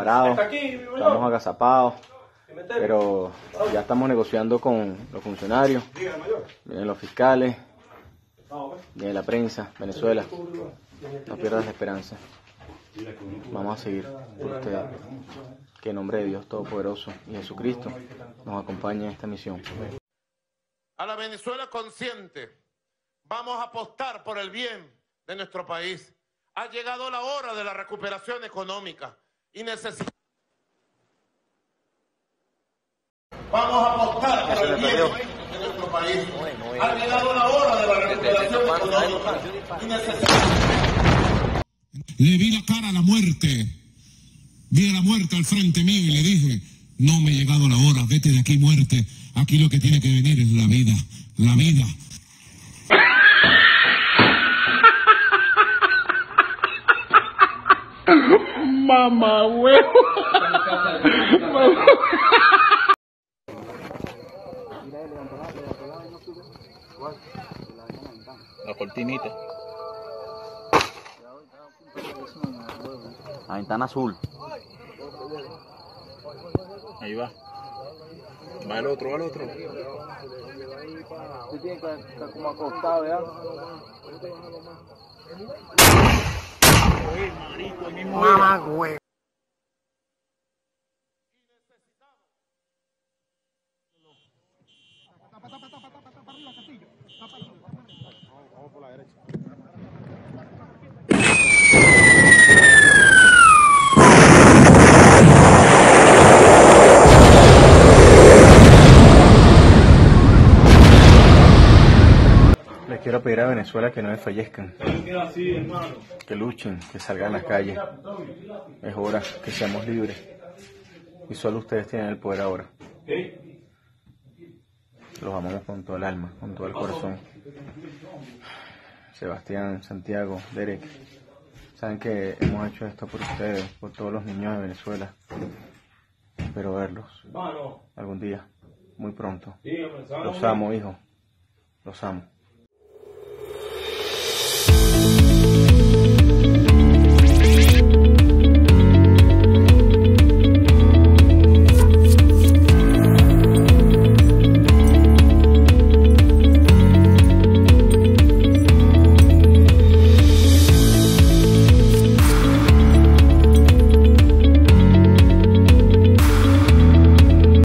parados, estamos agazapados, pero ya estamos negociando con los funcionarios, vienen los fiscales, viene la prensa, Venezuela, no pierdas la esperanza, vamos a seguir por ustedes, que en nombre de Dios Todopoderoso y Jesucristo nos acompañe en esta misión. A la Venezuela consciente, vamos a apostar por el bien de nuestro país. Ha llegado la hora de la recuperación económica y necesitamos. Vamos a apostar por el bien de nuestro país. Ha llegado la hora de la recuperación económica y necesitamos. Le vi la cara a la muerte. Vi a la muerte al frente mío y le dije, no me ha llegado la hora, vete de aquí, muerte. Aquí lo que tiene que venir es la vida, la vida. Mamá huevo. La cortinita. La ventana azul. Ahí va. Va el otro, va el otro. Usted tiene que estar como acostado, ¿verdad? Mamá huevo. Vamos por la derecha. Les quiero pedir a Venezuela que no desfallezcan, que luchen, que salgan a las calles. Es hora que seamos libres y solo ustedes tienen el poder ahora. Los amamos con todo el alma, con todo el corazón. Sebastián, Santiago, Derek, saben que hemos hecho esto por ustedes, por todos los niños de Venezuela. Espero verlos algún día, muy pronto. Los amo, hijo, los amo.